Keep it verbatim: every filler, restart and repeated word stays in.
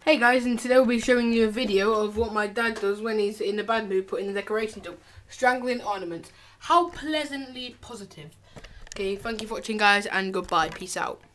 Hey guys, and today we'll be showing you a video of what my dad does when he's in a bad mood putting the decorations up. Strangling ornaments. How pleasantly positive. Okay, thank you for watching guys, and goodbye. Peace out.